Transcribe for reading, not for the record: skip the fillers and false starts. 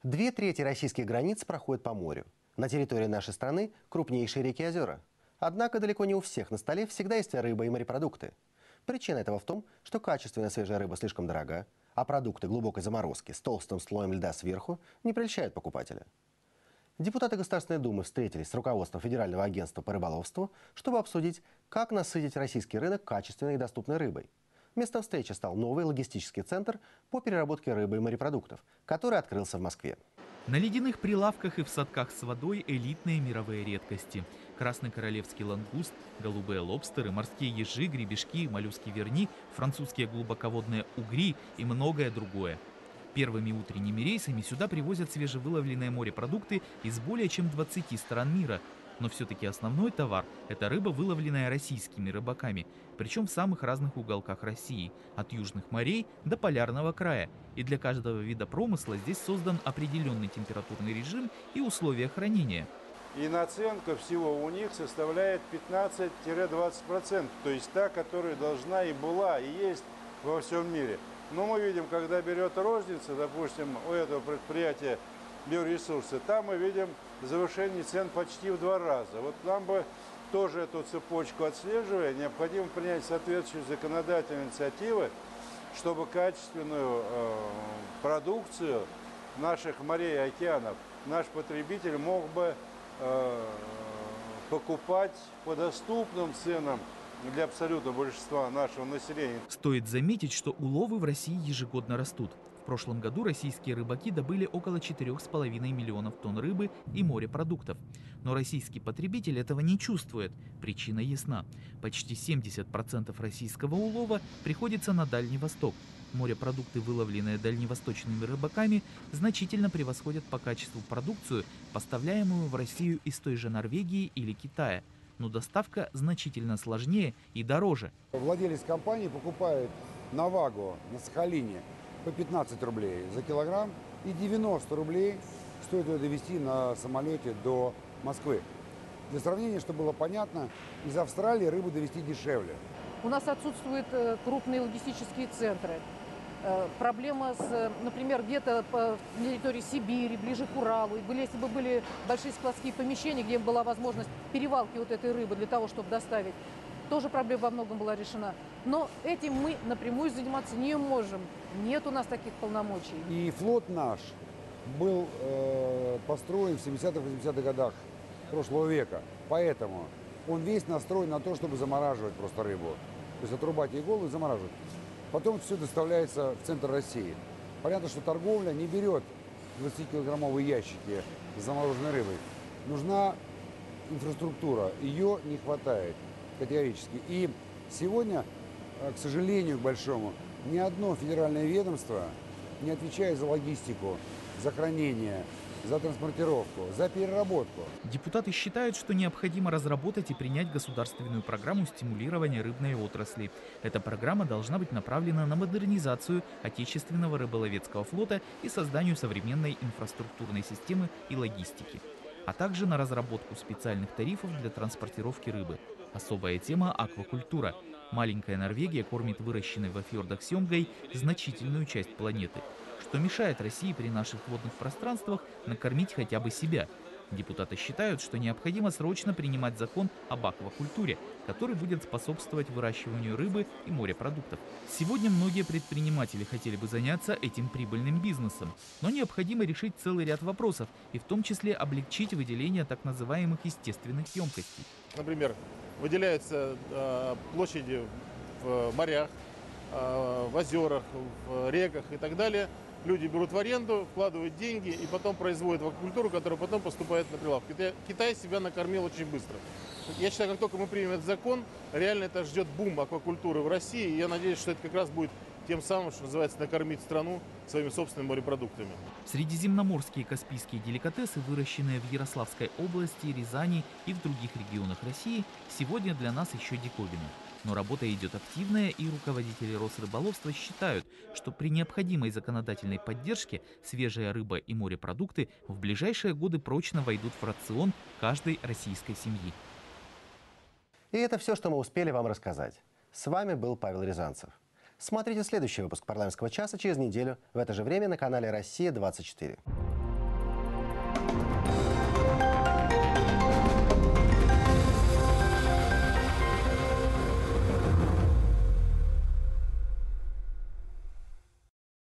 2/3 российских границ проходят по морю. На территории нашей страны крупнейшие реки и озера. Однако далеко не у всех на столе всегда есть рыба и морепродукты. Причина этого в том, что качественная свежая рыба слишком дорога, а продукты глубокой заморозки с толстым слоем льда сверху не прельщают покупателя. Депутаты Государственной Думы встретились с руководством Федерального агентства по рыболовству, чтобы обсудить, как насытить российский рынок качественной и доступной рыбой. Местом встречи стал новый логистический центр по переработке рыбы и морепродуктов, который открылся в Москве. На ледяных прилавках и в садках с водой элитные мировые редкости. Красный королевский лангуст, голубые лобстеры, морские ежи, гребешки, моллюски верни, французские глубоководные угри и многое другое. Первыми утренними рейсами сюда привозят свежевыловленные морепродукты из более чем 20 стран мира. Но все-таки основной товар – это рыба, выловленная российскими рыбаками, причем в самых разных уголках России, от южных морей до полярного края. И для каждого вида промысла здесь создан определенный температурный режим и условия хранения. И наценка всего у них составляет 15-20%, то есть та, которая должна и была, и есть во всем мире. Но мы видим, когда берет розница, допустим, у этого предприятия биоресурсы, там мы видим завышение цен почти в 2 раза. Вот нам бы тоже эту цепочку отслеживая, необходимо принять соответствующие законодательные инициативы, чтобы качественную продукцию наших морей и океанов наш потребитель мог бы покупать по доступным ценам для абсолютного большинства нашего населения. Стоит заметить, что уловы в России ежегодно растут. В прошлом году российские рыбаки добыли около 4,5 миллионов тонн рыбы и морепродуктов. Но российский потребитель этого не чувствует. Причина ясна. Почти 70% российского улова приходится на Дальний Восток. Морепродукты, выловленные дальневосточными рыбаками, значительно превосходят по качеству продукцию, поставляемую в Россию из той же Норвегии или Китая. Но доставка значительно сложнее и дороже. Владелец компании покупает на Вагу, на Сахалине, по 15 рублей за килограмм, и 90 рублей стоит ее довести на самолете до Москвы. Для сравнения, чтобы было понятно, из Австралии рыбу довести дешевле. У нас отсутствуют крупные логистические центры. Проблема с, например, где-то на территории Сибири, ближе к Уралу. Если бы были большие складские помещения, где была возможность перевалки вот этой рыбы для того, чтобы доставить, тоже проблема во многом была решена. Но этим мы напрямую заниматься не можем. Нет у нас таких полномочий. И флот наш был построен в 70-80-х годах прошлого века. Поэтому он весь настроен на то, чтобы замораживать просто рыбу. То есть отрубать ей голову и замораживать. Потом все доставляется в центр России. Понятно, что торговля не берет 20-килограммовые ящики с замороженной рыбой. Нужна инфраструктура, ее не хватает категорически. И сегодня, к сожалению, к большому, ни одно федеральное ведомство не отвечает за логистику, за хранение, за транспортировку, за переработку. Депутаты считают, что необходимо разработать и принять государственную программу стимулирования рыбной отрасли. Эта программа должна быть направлена на модернизацию отечественного рыболовецкого флота и созданию современной инфраструктурной системы и логистики, а также на разработку специальных тарифов для транспортировки рыбы. Особая тема – аквакультура. Маленькая Норвегия кормит выращенной во фьордах семгой значительную часть планеты, что мешает России при наших водных пространствах накормить хотя бы себя. Депутаты считают, что необходимо срочно принимать закон об аквакультуре, который будет способствовать выращиванию рыбы и морепродуктов. Сегодня многие предприниматели хотели бы заняться этим прибыльным бизнесом, но необходимо решить целый ряд вопросов, и в том числе облегчить выделение так называемых естественных емкостей. Например, выделяются площади в морях, в озерах, в реках и так далее. Люди берут в аренду, вкладывают деньги и потом производят аквакультуру, которая потом поступает на прилавок. Китай себя накормил очень быстро. Я считаю, как только мы примем этот закон, реально это ждет бум аквакультуры в России. И я надеюсь, что это как раз будет тем самым, что называется, накормить страну своими собственными морепродуктами. Средиземноморские и каспийские деликатесы, выращенные в Ярославской области, Рязани и в других регионах России, сегодня для нас еще диковина. Но работа идет активная, и руководители Росрыболовства считают, что при необходимой законодательной поддержке свежая рыба и морепродукты в ближайшие годы прочно войдут в рацион каждой российской семьи. И это все, что мы успели вам рассказать. С вами был Павел Рязанцев. Смотрите следующий выпуск «Парламентского часа» через неделю в это же время на канале «Россия-24».